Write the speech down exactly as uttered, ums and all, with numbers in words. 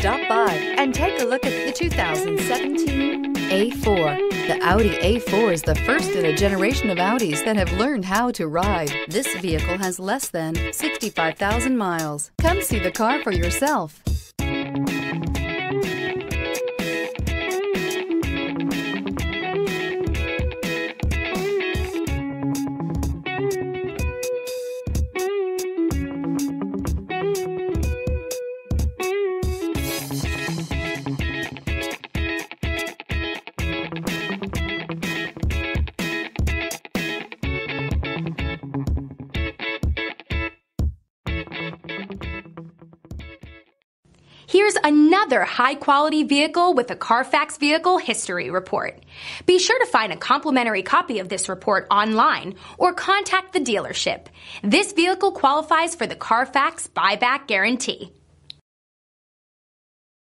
Stop by and take a look at the two thousand seventeen A four. The Audi A four is the first in a generation of Audis that have learned how to ride. This vehicle has less than sixty-five thousand miles. Come see the car for yourself. Here's another high-quality vehicle with a Carfax Vehicle History Report. Be sure to find a complimentary copy of this report online or contact the dealership. This vehicle qualifies for the Carfax Buyback Guarantee.